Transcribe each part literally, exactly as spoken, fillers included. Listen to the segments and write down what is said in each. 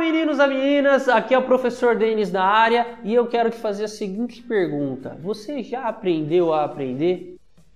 meninos e meninas, aqui é o professor Denis da área e eu quero te fazer a seguinte pergunta. Você já aprendeu a aprender?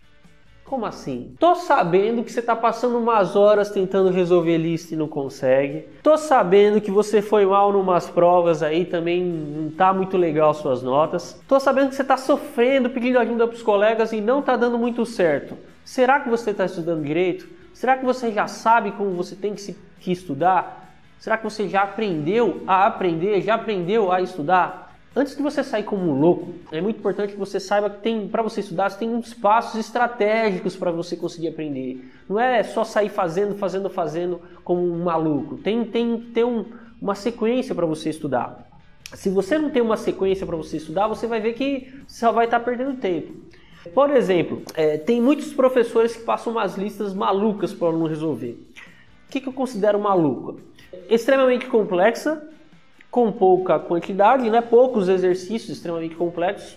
Como assim? Tô sabendo que você tá passando umas horas tentando resolver lista e não consegue. Tô sabendo que você foi mal numas provas aí, também não tá muito legal suas notas. Tô sabendo que você tá sofrendo, pedindo ajuda pros colegas e não tá dando muito certo. Será que você tá estudando direito? Será que você já sabe como você tem que, se, que estudar? Será que você já aprendeu a aprender? Já aprendeu a estudar? Antes de você sair como um louco, é muito importante que você saiba que tem, para você estudar, você tem uns passos estratégicos para você conseguir aprender. Não é só sair fazendo, fazendo, fazendo como um maluco. Tem, tem que ter um, uma sequência para você estudar. Se você não tem uma sequência para você estudar, você vai ver que só vai estar perdendo tempo. Por exemplo, é, tem muitos professores que passam umas listas malucas para o aluno resolver. O que, que eu considero maluco? Extremamente complexa, com pouca quantidade, né? Poucos exercícios extremamente complexos,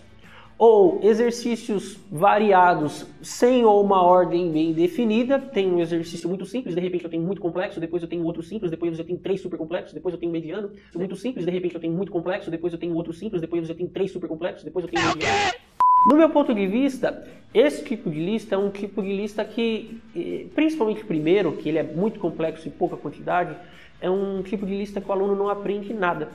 ou exercícios variados sem ou uma ordem bem definida. Tem um exercício muito simples, de repente eu tenho muito complexo, depois eu tenho outro simples, depois eu tenho três super complexos, depois eu tenho mediano. Muito simples, de repente eu tenho muito complexo, depois eu tenho outro simples, depois eu tenho três super complexos, depois eu tenho mediano. No meu ponto de vista, esse tipo de lista é um tipo de lista que, principalmente primeiro, que ele é muito complexo e pouca quantidade, é um tipo de lista que o aluno não aprende nada.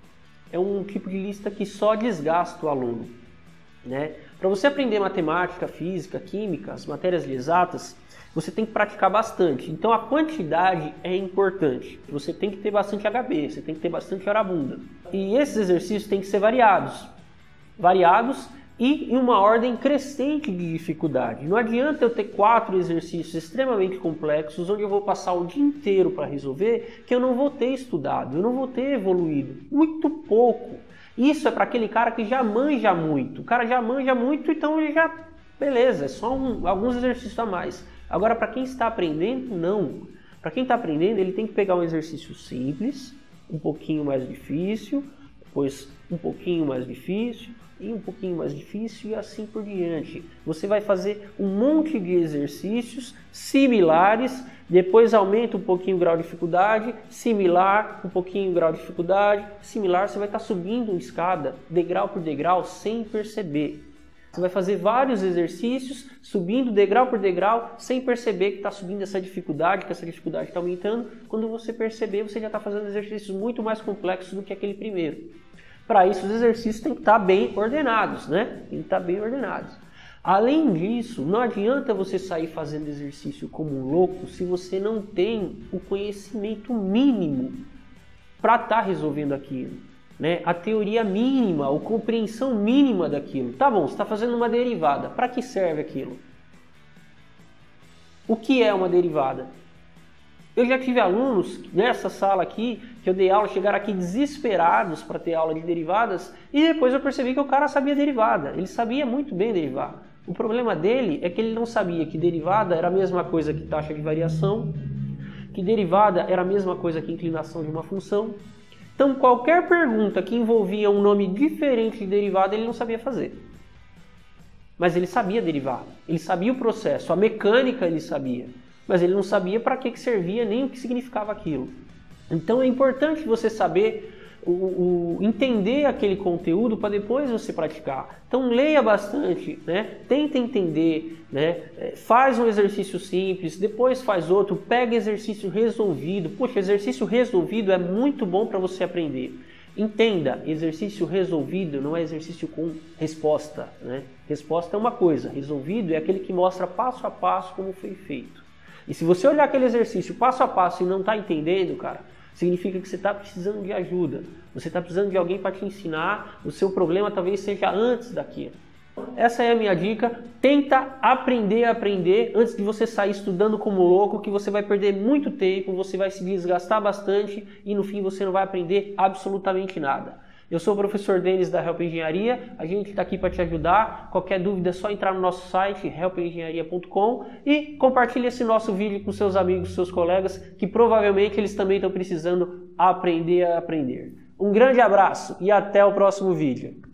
É um tipo de lista que só desgasta o aluno, né? Para você aprender matemática, física, química, as matérias exatas, você tem que praticar bastante. Então a quantidade é importante. Você tem que ter bastante H B, você tem que ter bastante hora bunda. E esses exercícios têm que ser variados. Variados e em uma ordem crescente de dificuldade. Não adianta eu ter quatro exercícios extremamente complexos onde eu vou passar o dia inteiro para resolver que eu não vou ter estudado, eu não vou ter evoluído. Muito pouco. Isso é para aquele cara que já manja muito. O cara já manja muito, então ele já... Beleza, é só um, alguns exercícios a mais. Agora, para quem está aprendendo, não. Para quem está aprendendo, ele tem que pegar um exercício simples, um pouquinho mais difícil, depois um pouquinho mais difícil, e um pouquinho mais difícil e assim por diante. Você vai fazer um monte de exercícios similares, depois aumenta um pouquinho o grau de dificuldade, similar, um pouquinho o grau de dificuldade, similar, você vai estar subindo uma escada, degrau por degrau, sem perceber. Você vai fazer vários exercícios, subindo degrau por degrau, sem perceber que está subindo essa dificuldade, que essa dificuldade está aumentando. Quando você perceber, você já está fazendo exercícios muito mais complexos do que aquele primeiro. Para isso, os exercícios têm que estar bem ordenados, né? Tem que estar bem ordenados. Além disso, não adianta você sair fazendo exercício como um louco se você não tem o conhecimento mínimo para estar resolvendo aquilo, né? A teoria mínima, a compreensão mínima daquilo. Tá bom, você está fazendo uma derivada. Para que serve aquilo? O que é uma derivada? Eu já tive alunos nessa sala aqui, que eu dei aula, chegaram aqui desesperados para ter aula de derivadas e depois eu percebi que o cara sabia derivada, ele sabia muito bem derivar. O problema dele é que ele não sabia que derivada era a mesma coisa que taxa de variação, que derivada era a mesma coisa que inclinação de uma função. Então qualquer pergunta que envolvia um nome diferente de derivada ele não sabia fazer. Mas ele sabia derivar, ele sabia o processo, a mecânica ele sabia. Mas ele não sabia para que, que servia nem o que significava aquilo. Então é importante você saber, o, o, entender aquele conteúdo para depois você praticar. Então leia bastante, né? Tenta entender, né? Faz um exercício simples, depois faz outro, pega exercício resolvido. Poxa, exercício resolvido é muito bom para você aprender. Entenda, exercício resolvido não é exercício com resposta, né? Resposta é uma coisa, resolvido é aquele que mostra passo a passo como foi feito. E se você olhar aquele exercício passo a passo e não está entendendo, cara, significa que você está precisando de ajuda. Você está precisando de alguém para te ensinar, o seu problema talvez seja antes daquilo. Essa é a minha dica. Tenta aprender a aprender antes de você sair estudando como louco, que você vai perder muito tempo, você vai se desgastar bastante e no fim você não vai aprender absolutamente nada. Eu sou o professor Denis da Help Engenharia, a gente está aqui para te ajudar. Qualquer dúvida é só entrar no nosso site help engenharia ponto com e compartilhe esse nosso vídeo com seus amigos, seus colegas, que provavelmente eles também estão precisando aprender a aprender. Um grande abraço e até o próximo vídeo.